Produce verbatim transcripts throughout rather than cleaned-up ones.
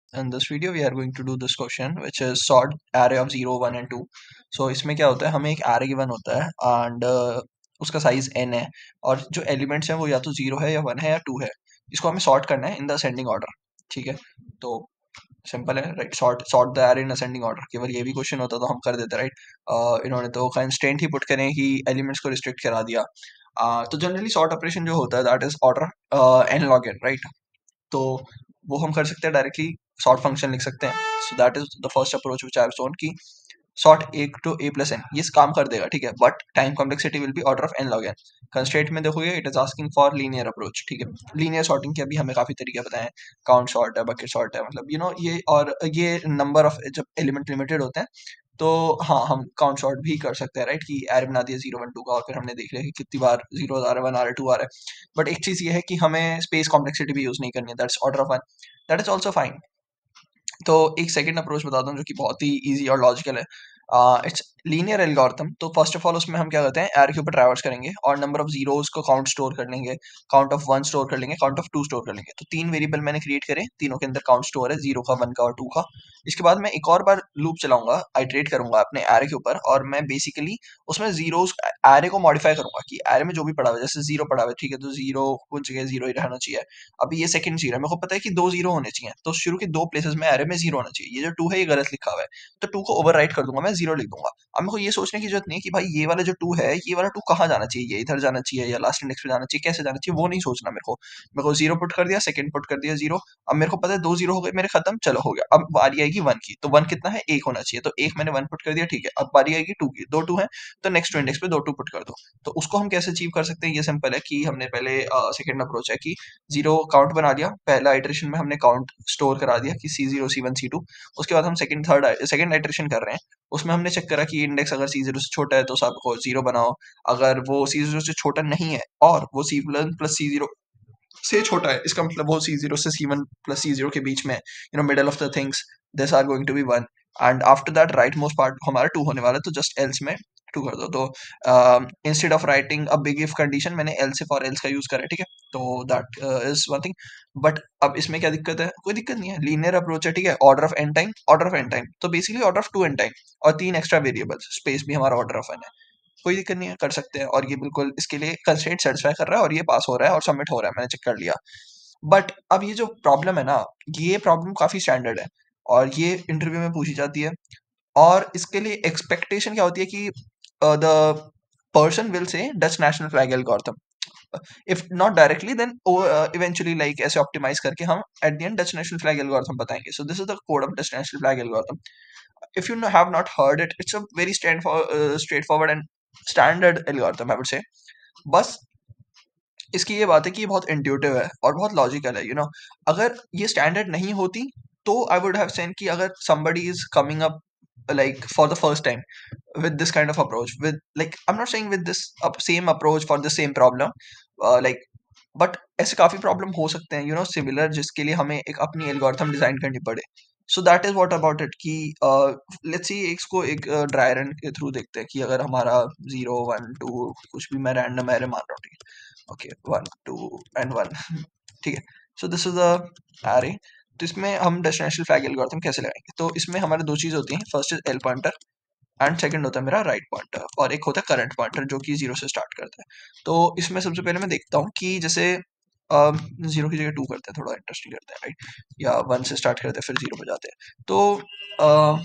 In this video we are going to do this question which is sort array of zero, one and two. So इसमें क्या होता है, हमें एक array given होता है and uh, उसका साइज n है और जो एलिमेंट्स हैं वो या तो जीरो है या वन है या टू है. इसको हमें सॉर्ट करना है इन द असेंडिंग ऑर्डर. ठीक है, तो सिंपल है right. Sort sort the array in ascending order. केवल ये भी क्वेश्चन होता तो हम कर देते राइट. uh, इन्होंने तो कंस्ट्रेंट ही पुट करें कि एलिमेंट्स को रिस्ट्रिक्ट करा दिया. uh, तो जनरली सॉर्ट ऑपरेशन जो होता है that is order n log n right. तो वो हम कर सकते हैं डायरेक्टली सॉर्ट फंक्शन लिख सकते हैं. So that is the first approach which I have shown कि sort A to A plus n ये काम कर देगा. ठीक है, but time complexity will be order of n log n. Constraint में देखोगे it is asking for linear approach. ठीक है, लीनियर सॉर्टिंग के अभी हमें काफी तरीके बताए हैं. काउंट सॉर्ट है, बकेट सॉर्ट है, मतलब यू नो ये. और ये नंबर ऑफ जब एलिमेंट लिमिटेड होते हैं तो हाँ हम काउंट सॉर्ट भी कर सकते हैं राइट. कि एरे बना दिया जीरो वन टू का और फिर हमने देख लिया कि कितनी बार जीरो आ रहा है, वन आ रहा है, टू आ रहा है. बट एक चीज ये है कि हमें स्पेस कॉम्प्लेक्सिटी भी यूज नहीं करनी है. That's order of one. That is also fine. तो एक सेकंड अप्रोच बताता हूँ जो कि बहुत ही इजी और लॉजिकल है. It's linear algorithm. तो फर्स्ट ऑफ ऑल उसमें हम क्या करते हैं, एरे के ऊपर ट्रैवर्स करेंगे और नंबर ऑफ जीरोस को काउंट स्टोर कर लेंगे, काउंट ऑफ वन स्टोर कर लेंगे, काउंट ऑफ टू स्टोर कर लेंगे. तो तीन वेरिएबल मैंने क्रिएट करे, तीनों के अंदर काउंट स्टोर है, जीरो का, वन का और टू का. इसके बाद मैं एक और बार लूप चलाऊंगा, आइट्रेट करूंगा अपने एरे के ऊपर और मैं बेसिकली उसमें जीरोस एरे को मॉडिफाई करूंगा कि एरे में जो भी पड़ा हुआ है, जैसे जीरो पड़ा हुआ है ठीक है, तो जीरो कुछ जगह जीरो ही रहना चाहिए. अभी ये सेकंड जीरो है, मेरे को पता है कि दो जीरो होने चाहिए, तो शुरू के दो प्लेसेस में एरे में जीरो होना चाहिए. ये जो टू है ये गलत लिखा हुआ है, तो टू को ओवरराइट कर दूंगा, मैं जीरो लिख दूंगा. अब मेरे को ये सोचने की जरूरत नहीं है कि भाई ये वाला जो टू है ये वाला टू कहाँ जाना चाहिए, ये इधर जाना चाहिए या लास्ट इंडेक्स पे जाना चाहिए, कैसे जाना चाहिए, वो नहीं सोचना मेरे को. मेरे को जीरो पुट कर दिया, सेकंड पुट कर दिया जीरो. अब मेरे को पता है दो जीरो हो गए मेरे, खत्म, चलो हो गया. अब बारी आएगी वन की, तो वन कितना है, एक होना चाहिए, तो एक मैंने वन पुट कर दिया. ठीक है, अब बारी आएगी टू की, दो टू है, तो नेक्स्ट इंडेक्स पे दो टू पुट कर दो. तो उसको हम कैसे अचीव कर सकते हैं, ये सिंपल है कि हमने पहले सेकंड अप्रोच है कि जीरो काउंट बना लिया. पहला इटरेशन में हमने काउंट स्टोर करा दिया कि C zero C one C two. उसके बाद हम सेकंड थर्ड सेकंड इटरेशन कर रहे हैं, उसमें हमने चेक करा कि इंडेक्स अगर सी जीरो से छोटा है तो सबको जीरो बनाओ, अगर वो सी जीरो से छोटा नहीं है और वो C one plus C zero से छोटा है, इसका मतलब वो सी जीरो से C one plus C zero के बीच में, you know middle of the things, this are going to be one. And after that right most part हमारा टू होने वाला है, तो जस्ट एल्स में टू कर दो. तो instead of writing a big if condition मैंने एल से फॉर एल्स का यूज करा है. ठीक है, तो that is one thing. But अब इसमें क्या दिक्कत है, कोई दिक्कत नहीं है, लीनियर अप्रोच है. ठीक है, order of n time, order of n time, तो basically order of two n time और तीन एक्स्ट्रा वेरिएबल्स, स्पेस भी हमारा ऑर्डर ऑफ एन है. कोई दिक्कत नहीं है, कर सकते हैं. और ये बिल्कुल इसके लिए कंस्ट्रेंट सेटिस्फाई कर रहा है और ये पास हो रहा है और सबमिट हो रहा है, मैंने चेक कर लिया. बट अब ये जो प्रॉब्लम है ना, ये प्रॉब्लम काफी स्टैंडर्ड है और ये इंटरव्यू में पूछी जाती है. और इसके लिए एक्सपेक्टेशन क्या होती है कि the person will say Dutch national flag algorithm. If not directly then eventually like ऐसे ऑप्टिमाइज करके हम at the end Dutch national flag algorithm बताएंगे. So this is the code of Dutch national flag algorithm. If you know, have not heard it, it's a very stand for, uh, straightforward and standard algorithm, I would say. बस इसकी ये बात है कि ये बहुत intuitive है और बहुत लॉजिकल है. यू you नो know, अगर ये स्टैंडर्ड नहीं होती तो आई वुड हैव सेड कि अगर somebody is coming up like for the first time with this kind of approach, with like I'm not saying with this uh, same approach for the same problem, uh, like but ऐसे काफी problem हो सकते हैं you know similar, जिसके लिए हमें एक अपनी एल्गोरिथम डिजाइन करनी पड़े. So that is what about it कि लेट्स सी इसको एक ड्राई रन के थ्रू देखते हैं कि अगर हमारा जीरो वन टू कुछ भी मैं रैंडम एरे मान रहा हूँ. ठीक है, okay, one two and one. ठीक है, so this is the array. तो इसमें हम डेस्टिनेशन फ्लैग एल्गोरिथम कैसे लगाएंगे, तो इसमें हमारे दो चीज होती हैं. First is L pointer and second होता है मेरा राइट पॉइंटर, और एक होता है करंट पॉइंटर जो कि जीरो से स्टार्ट करता है. तो इसमें सबसे पहले मैं देखता हूँ कि जैसे जीरो की जगह टू करते हैं, थोड़ा इंटरेस्टिंग करते हैं राइट, या वन से स्टार्ट करते हैं फिर जीरो पे जाते हैं. तो अ,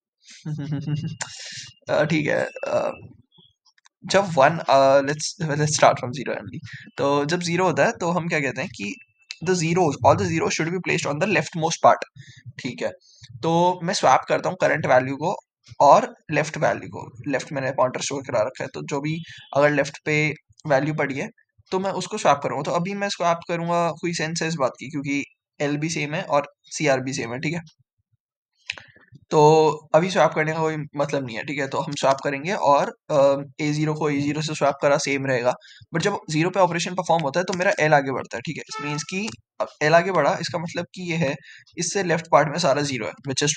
अ, ठीक है, अ, जब one, let's let's start from zero only. तो जब जीरो होता है तो हम क्या कहते हैं कि the zeros, all the zero should be placed on the left most part. ठीक है, तो मैं स्वैप करता हूँ करंट वैल्यू को और लेफ्ट वैल्यू को. लेफ्ट मैंने पॉइंटर स्टोर करा रखा है, तो जो भी अगर लेफ्ट पे वैल्यू पड़ी है तो मैं उसको स्वैप करूंगा. तो अभी मैं स्वैप करूंगा, कोई सेंस है इस बात की, क्योंकि एल भी सेम है और सी आर भी सेम है. ठीक है, तो अभी स्वैप करने का कोई मतलब नहीं है. ठीक है, तो हम स्वैप करेंगे और ए जीरो को ए जीरो से स्वैप करा सेम रहेगा. बट जब जीरो पे ऑपरेशन परफॉर्म होता है तो मेरा एल आगे बढ़ता है. ठीक है, इस मीन्स की एल आगे बढ़ा, इसका मतलब कि ये है इससे लेफ्ट पार्ट में सारा जीरो है, विच इज ट्रू.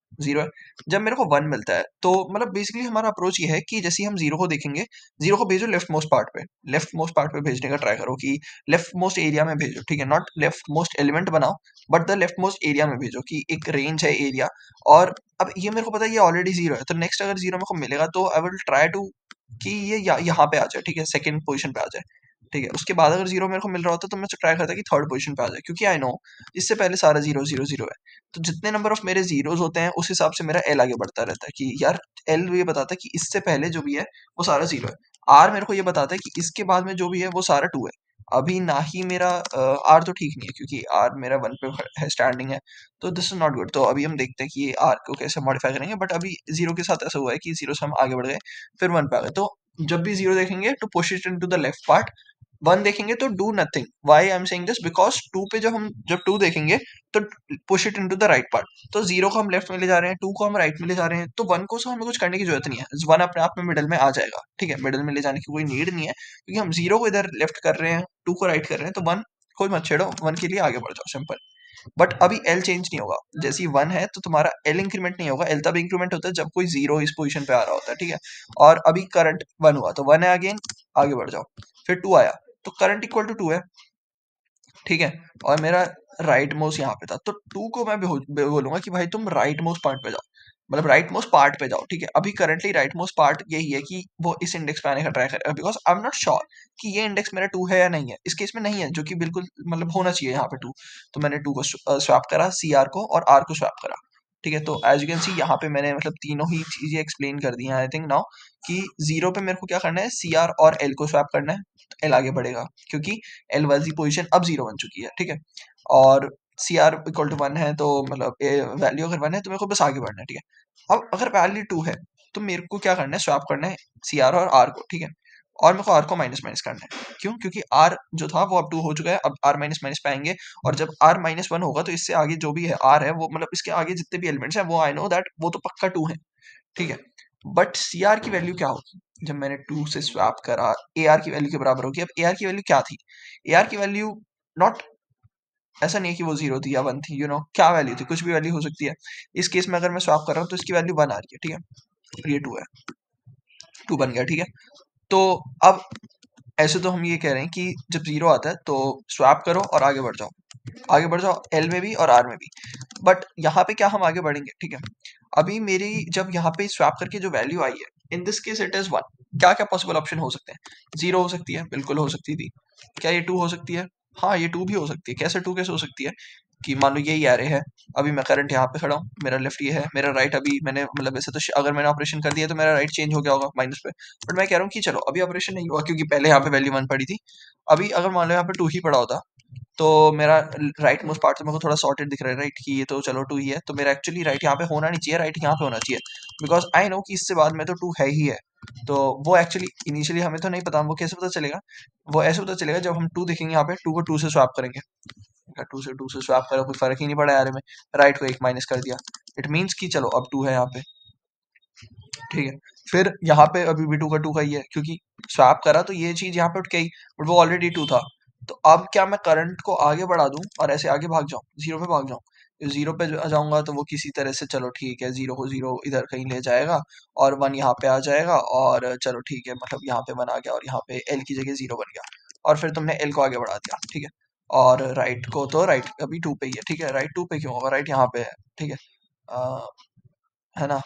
जीरो है। जब मेरे को वन मिलता है तो मतलब बेसिकली हमारा अप्रोच ये है कि जैसे ही हम जीरो को देखेंगे, जीरो को भेजो लेफ्ट मोस्ट पार्ट पे, लेफ्ट मोस्ट पार्ट पे भेजने का ट्राई करो कि लेफ्ट मोस्ट एरिया में भेजो, ठीक है, नॉट लेफ्ट मोस्ट एलिमेंट बनाओ, but the left most area में भेजो कि एक रेंज है एरिया। और अब ये मेरे को पता है ये ऑलरेडी जीरो है, तो नेक्स्ट अगर जीरो मेरे को मिलेगा तो आई विल ट्राई टू कि ये या, यहाँ पे आ जाए, ठीक है, सेकंड पोजीशन पे आ जाए, ठीक है। उसके बाद अगर जीरो मेरे को मिल रहा होता तो मैं ट्राई करता कि थर्ड पोजीशन पे आ जाए, क्योंकि आई नो इससे पहले सारा जीरो जीरो जीरो है। तो जितने नंबर ऑफ मेरे जीरोस होते हैं उस हिसाब से मेरा एल आगे बढ़ता रहता है कि यार एल ये बताता है कि इससे पहले जो भी है वो सारा जीरो है। आर मेरे को ये बताता है कि इसके बाद में जो भी है वो सारा टू है। अभी ना ही मेरा आर तो ठीक नहीं है क्योंकि आर मेरा वन पे है, स्टैंडिंग है, तो दिस इज नॉट गुड। तो अभी हम देखते हैं कि ये आर को कैसे मॉडिफाई करेंगे, बट अभी जीरो के साथ ऐसा हुआ है कि जीरो से हम आगे बढ़ गए, फिर वन पे आ गए। तो जब भी जीरो देखेंगे to push it into the left part, one देखेंगे तो do nothing. Why I am saying this, because two पे जब हम जब टू देखेंगे तो push it into the right part, तो जीरो को हम लेफ्ट में ले जा रहे हैं, टू को हम राइट में ले जा रहे हैं, तो वन को तो हमें कुछ करने की जरूरत नहीं है, वन अपने आप में मिडल में आ जाएगा, ठीक है, मिडल में ले जाने की कोई नीड नहीं है, क्योंकि हम जीरो को इधर लेफ्ट कर रहे हैं, टू को राइट कर रहे हैं, तो वन कोई मत छेड़ो, वन के लिए आगे बढ़ जाओ, सिंपल। बट अभी एल चेंज नहीं होगा, जैसे ही वन है तो तुम्हारा एल इंक्रीमेंट नहीं होगा, एल तब इंक्रीमेंट होता है जब कोई जीरो इस पोजीशन पे आ रहा होता है, ठीक है। और अभी करंट वन हुआ तो वन है अगेन, आगे बढ़ जाओ, फिर टू आया तो करंट इक्वल टू टू है, ठीक है। और मेरा राइट मोस्ट यहाँ पे था, तो टू को मैं बो- बोलूंगा कि भाई तुम राइट मोस्ट पार्ट पे जाओ, मतलब राइट मोस्ट पार्ट पे जाओ, ठीक है। अभी करंटली राइट मोस्ट पार्ट यही है कि वो इस इंडेक्स पे आने का ट्राई करेगा, because I am not sure कि ये इंडेक्स मेरा टू है या नहीं है, इस केस में नहीं है, जो कि बिल्कुल मतलब होना चाहिए यहाँ पे टू। तो मैंने टू को स्वैप करा, सी आर को, और आर को स्वैप करा, ठीक है। तो एज यू कैन सी यहाँ पे मैंने मतलब तीनों ही चीजें एक्सप्लेन कर दी हैं आई थिंक नाउ, कि जीरो पे मेरे को क्या करना है, सी आर और एल को स्वैप करना है, तो एल आगे बढ़ेगा, क्योंकि एल वाली पोजीशन अब जीरो बन चुकी है, ठीक है। और C R equal to one है, तो मतलब वैल्यू अगर वन है तो मेरे को बस आगे बढ़ना है, ठीक है। अब अगर वैल्यू टू है तो मेरे को क्या करना है, स्वैप करना है सी आर और आर को, ठीक है। और मेरे को आर को माइनस माइनस करना है, क्यों, क्योंकि आर जो था वो अब टू हो चुका है, अब आर माइनस माइनस पे आएंगे, और जब आर माइनस वन होगा तो इससे आगे जो भी है आर है वो, मतलब इसके आगे जितने भी एलिमेंट्स हैं वो आई नो दैट वो तो पक्का टू है, ठीक है। बट सी आर की वैल्यू क्या होगी, जब मैंने टू से स्वैप करा, ए आर की वैल्यू के बराबर होगी। अब ए आर की वैल्यू क्या थी, ए आर की वैल्यू नॉट, ऐसा नहीं है कि वो जीरो थी या वन थी, यू you नो know, क्या वैल्यू थी, कुछ भी वैल्यू हो सकती है। इस केस में अगर मैं स्वैप कर रहा हूँ तो इसकी वैल्यू वन आ रही है, ठीक है, और ये टू है, टू बन गया, ठीक है। तो अब ऐसे तो हम ये कह रहे हैं कि जब जीरो आता है तो स्वैप करो और आगे बढ़ जाओ, आगे बढ़ जाओ एल में भी और आर में भी। बट यहाँ पे क्या हम आगे बढ़ेंगे, ठीक है। अभी मेरी जब यहाँ पे स्वैप करके जो वैल्यू आई है, in this case it is one. क्या क्या पॉसिबल ऑप्शन हो सकते हैं, जीरो हो सकती है, बिल्कुल हो सकती थी। क्या ये टू हो सकती है, हाँ ये टू भी हो सकती है। कैसे टू कैसे हो सकती है, कि मान लो यही एरे है, अभी मैं करंट यहाँ पे खड़ा हूँ, मेरा लेफ्ट ये है, मेरा राइट अभी मैंने मतलब ऐसे तो श- अगर मैंने ऑपरेशन कर दिया तो मेरा राइट चेंज हो गया होगा माइनस पे। बट मैं कह रहा हूँ कि चलो अभी ऑपरेशन नहीं हुआ क्योंकि पहले यहाँ पे वैल्यू वन पड़ी थी। अभी अगर मान लो यहाँ पे टू ही पड़ा होता तो मेरा राइट मोस्ट पार्ट तो मेरे को थोड़ा सॉर्टेड दिख रहा है, राइट, कि ये तो चलो टू ही है, तो मेरा एक्चुअली राइट यहाँ पे होना नहीं चाहिए, राइट यहाँ पे होना चाहिए, बिकॉज आई नो कि इससे बाद में तो टू है ही है। तो वो एक्चुअली इनिशियली हमें तो नहीं पता, वो कैसे पता चलेगा, वो ऐसे पता चलेगा जब हम टू देखेंगे यहाँ पे, टू को टू से स्वैप करेंगे, टू से टू से स्वैप करा, कोई फर्क ही नहीं पड़ा यार में, राइट को एक माइनस कर दिया, इट मीन्स कि चलो अब टू है यहाँ पे, ठीक है। फिर यहाँ पे अभी भी टू का टू का ही है, क्योंकि स्वैप करा तो ये चीज यहाँ पे उठ गई, बट वो ऑलरेडी टू था। तो अब क्या मैं करंट को आगे बढ़ा दूं और ऐसे आगे भाग जाऊं, जीरो पे भाग जाऊं, जीरो पे जा- जाऊंगा तो वो किसी तरह से, चलो ठीक है, जीरो को जीरो इधर कहीं ले जाएगा, और वन यहाँ पे आ जाएगा, और चलो ठीक है, मतलब यहाँ पे वन आ गया और यहाँ पे एल की जगह जीरो बन गया, और फिर तुमने एल को आगे बढ़ा दिया, ठीक है। और राइट को तो राइट अभी टू पे ही है, ठीक है, राइट टू पे क्यों होगा, राइट यहाँ पे है, ठीक है, अ, है ना,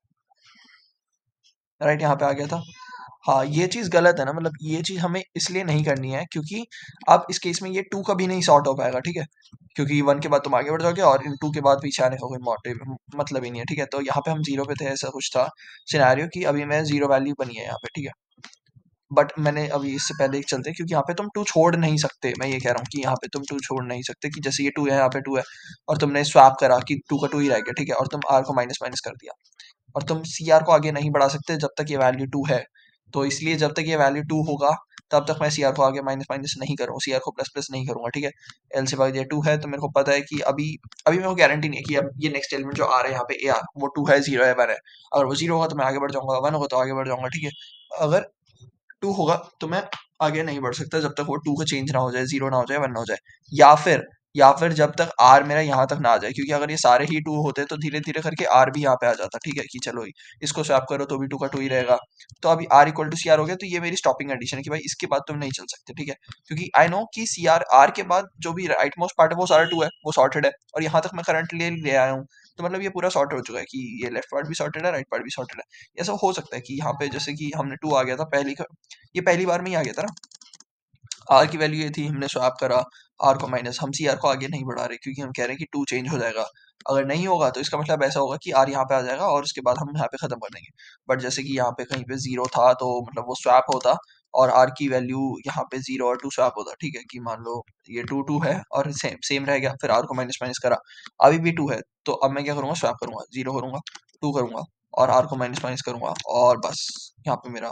राइट यहाँ पे आ गया था। हाँ ये चीज गलत है ना, मतलब ये चीज हमें इसलिए नहीं करनी है क्योंकि अब इस केस में ये टू कभी नहीं सॉर्ट हो पाएगा, ठीक है, क्योंकि वन के बाद तुम आगे बढ़ जाओगे और इन टू के बाद पीछे आने का कोई मोटिव मतलब ही नहीं है, ठीक है। तो यहाँ पे हम जीरो पे थे, ऐसा कुछ था सिनेरियो कि अभी मैं जीरो वैल्यू बनी है यहाँ पे, ठीक है। बट मैंने अभी इससे पहले एक चलते, क्योंकि यहाँ पे तुम टू छोड़ नहीं सकते, मैं ये कह रहा हूँ कि यहाँ पे तुम टू छोड़ नहीं सकते, कि जैसे ये टू है, यहाँ पे टू है, और तुमने स्वैप करा कि टू का टू ही रह गया, ठीक है, और तुम आर को माइनस माइनस कर दिया, और तुम सी आर को आगे नहीं बढ़ा सकते जब तक ये वैल्यू टू है। तो इसलिए जब तक ये वैल्यू टू होगा तब तक मैं सी आर को आगे माइनस माइनस नहीं करूँगा, सी आर को प्लस प्लस नहीं करूंगा, ठीक है। एल से भाग दिया, टू है तो मेरे को पता है कि अभी अभी मेरे को गारंटी नहीं है कि अब ये नेक्स्ट एलिमेंट जो आ रहा है यहाँ पे ए आर, वो टू है, जीरो है, वन है। अगर वो जीरो होगा तो मैं आगे बढ़ जाऊंगा, वन होगा तो आगे बढ़ जाऊंगा, ठीक है। अगर टू होगा तो मैं आगे नहीं बढ़ सकता जब तक वो टू का चेंज ना हो जाए, जीरो ना हो जाए, वन ना हो जाए। या फिर या फिर जब तक आर मेरा यहाँ तक ना आ जाए, क्योंकि अगर ये सारे ही टू होते तो धीरे धीरे करके आर भी यहाँ पे आ जाता, ठीक है, कि चलो इसको स्वैप करो तो भी टू का टू ही रहेगा। तो अभी R equal to C R हो गया, तो ये मेरी स्टॉपिंग कंडीशन है कि भाई इसके बाद तुम नहीं चल सकते, ठीक है, क्योंकि आई नो कि सी आर आर के बाद जो भी राइट मोस्ट पार्ट है वो सारा टू है, वो सॉर्टेड है, और यहाँ तक मैं करंट ले ले आया हूँ। तो मतलब ये पूरा सॉर्ट हो चुका है कि ये लेफ्ट पार्ट भी सॉर्टेड है, राइट पार्ट भी सॉर्टेड है। ऐसा हो सकता है कि यहाँ पे जैसे कि हमने टू आ गया था पहली, ये पहली बार में ही आ गया था ना, आर की वैल्यू ये थी, हमने स्वैप करा आर को माइनस, हम सी आर को आगे नहीं बढ़ा रहे क्योंकि हम कह रहे हैं कि टू चेंज हो जाएगा। अगर नहीं होगा तो इसका मतलब ऐसा होगा कि आर यहाँ पे आ जाएगा और उसके बाद हम यहाँ पे खत्म कर देंगे। बट जैसे कि यहाँ पे कहीं पे जीरो था तो मतलब वो स्वैप होता और आर की वैल्यू यहाँ पे जीरो और टू स्वैप होता, ठीक है, कि मान लो ये टू टू है और सेम सेम रह गया, फिर आर को माइनस माइनस करा, अभी भी टू है, तो अब मैं क्या करूंगा, स्वैप करूंगा, जीरो करूंगा, टू करूंगा और आर को माइनस माइनस करूंगा, और बस यहाँ पे मेरा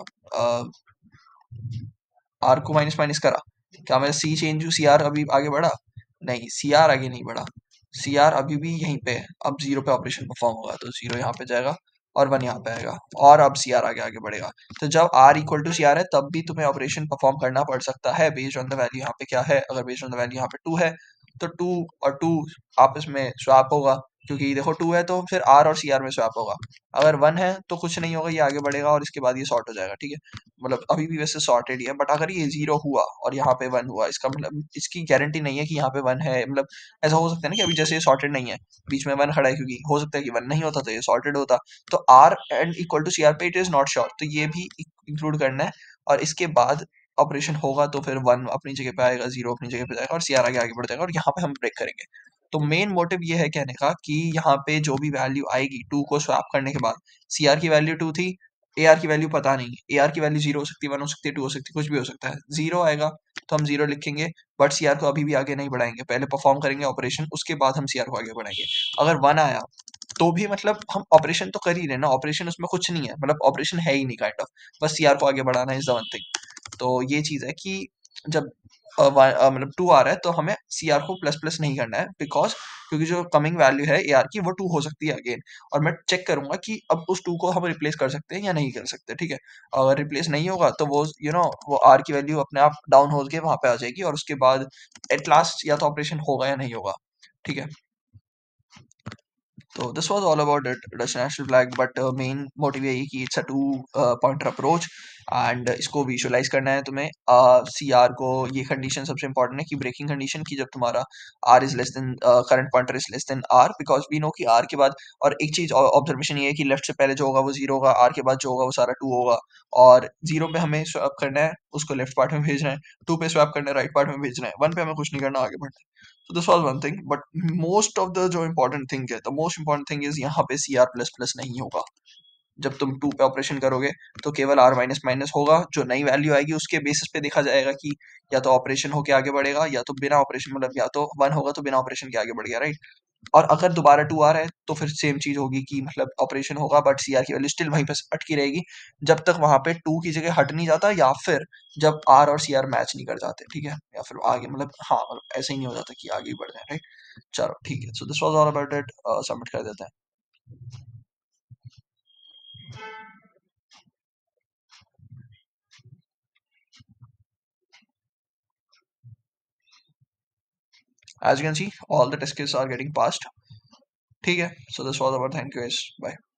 आर को माइनस माइनस करा, क्या मेरा C change to C R अभी आगे बढ़ा? नहीं, सी आर आगे नहीं बढ़ा, सी आर अभी भी यहीं पे है। अब जीरो पे ऑपरेशन परफॉर्म होगा तो जीरो यहाँ पे जाएगा और वन यहाँ पे आएगा, और अब सी आर आगे आगे बढ़ेगा। तो जब R equal to C R है तब भी तुम्हें ऑपरेशन परफॉर्म करना पड़ सकता है बेस्ड ऑन द वैल्यू यहाँ पे क्या है। अगर बेस्ड ऑन द वैल्यू यहाँ पे टू है तो टू और टू आपस में स्वैप होगा, क्योंकि देखो टू है तो फिर आर और सी आर में स्वैप होगा। अगर वन है तो कुछ नहीं होगा, ये आगे बढ़ेगा और इसके बाद ये सॉर्ट हो जाएगा, ठीक है, मतलब अभी भी वैसे सॉर्टेड ही है। बट अगर ये जीरो हुआ और यहाँ पे वन हुआ, इसका मतलब इसकी गारंटी नहीं है कि यहाँ पे वन है, मतलब ऐसा हो सकता है ना कि अभी जैसे ये सॉर्टेड नहीं है, बीच में वन खड़ा है, क्योंकि हो सकता है कि वन नहीं होता तो ये सॉर्टेड होता। तो R and equal to C R पे इट इज नॉट श्योर, तो ये भी इंक्लूड करना है। और इसके बाद ऑपरेशन होगा तो फिर वन अपनी जगह पे आएगा, जीरो अपनी जगह पे जाएगा और सी आर आगे आगे बढ़ जाएगा, और यहाँ पे हम ब्रेक करेंगे। तो मेन मोटिव ये है कहने का कि यहाँ पे जो भी वैल्यू आएगी टू को स्वैप करने के बाद, सी आर की वैल्यू टू थी, ए आर की वैल्यू पता नहीं, ए आर की वैल्यू जीरो हो सकती है, वन हो सकती है, टू हो सकती है, कुछ भी हो सकता है। जीरो आएगा तो हम जीरो लिखेंगे, बट सी आर को अभी भी आगे नहीं बढ़ाएंगे, पहले परफॉर्म करेंगे ऑपरेशन, उसके बाद हम सी आर को आगे बढ़ाएंगे। अगर वन आया तो भी मतलब हम ऑपरेशन तो कर ही रहे ना, ऑपरेशन उसमें कुछ नहीं है, मतलब ऑपरेशन है ही नहीं काइंड ऑफ, बस सी आर को आगे बढ़ाना इज द वन थिंग। तो ये चीज है कि जब अ, वा- अ, मतलब टू आ रहा है तो हमें सी आर को प्लस प्लस नहीं करना है, बिकॉज क्योंकि जो कमिंग वैल्यू है ए आर की वो टू हो सकती है अगेन, और मैं चेक करूंगा कि अब उस टू को हम रिप्लेस कर सकते हैं या नहीं कर सकते, ठीक है। अगर रिप्लेस नहीं होगा तो वो यू नो वो आर की वैल्यू अपने आप डाउन हो के वहां पे आ जाएगी, और उसके बाद एट लास्ट या तो ऑपरेशन होगा या नहीं होगा, ठीक है। So this was all about it, Dutch national flag, but uh, main motive यही कि it's a two uh, pointer approach, and इसको विजुअलाइज करना है तुम्हें। सी uh, आर को ये कंडीशन सबसे इंपॉर्टेंट है कि ब्रेकिंग कंडीशन की, जब तुम्हारा R is less than current pointer is less than R, because we know कि आर के बाद, और एक चीज ऑब्जर्वेशन ये है कि लेफ्ट से पहले जो होगा वो जीरो होगा, आर के बाद जो होगा वो सारा टू होगा, और जीरो पे हमें स्वैप करना है, उसको लेफ्ट पार्ट में भेजना है, टू पे स्वैप करना है, राइट पार्ट में भेजना है, वन पे हमें कुछ नहीं करना, आगे बढ़ना है। So this was one thing, but most of the जो important thing है, the most important thing is यहाँ पे सी आर प्लस प्लस नहीं होगा। जब तुम टू पे ऑपरेशन करोगे तो केवल आर माइनस माइनस होगा, जो नई वैल्यू आएगी उसके बेसिस पे देखा जाएगा कि या तो ऑपरेशन होके आगे बढ़ेगा या तो बिना ऑपरेशन, मतलब या तो वन होगा तो बिना ऑपरेशन के आगे बढ़ गया, राइट। और अगर दोबारा टू आ रहा है तो फिर सेम चीज होगी कि मतलब ऑपरेशन होगा बट सी आर की वैल्यू स्टिल वहीं पे अटकी रहेगी, जब तक वहां पे टू की जगह हट नहीं जाता, या फिर जब आर और सी आर मैच नहीं कर जाते, ठीक है, या फिर आगे मतलब हाँ मतलब ऐसे ही नहीं हो जाता कि आगे ही बढ़ जाए, राइट। चलो ठीक है, so this was all about it, submit कर देते हैं। As you can see, all the test cases are getting passed, ठीक है। So this was about, thank you guys, bye.